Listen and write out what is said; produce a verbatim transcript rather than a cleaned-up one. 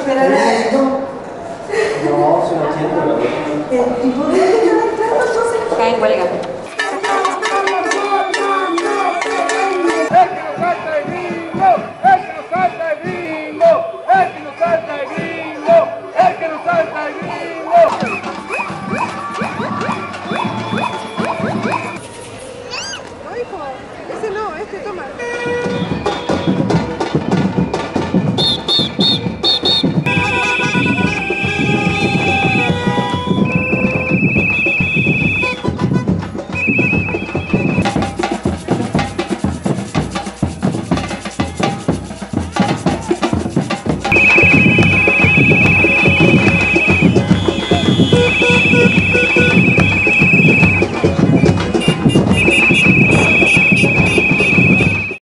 esperar a esto. No, se lo entiendo. El tipo de que están entrando, entonces. Caen huelga.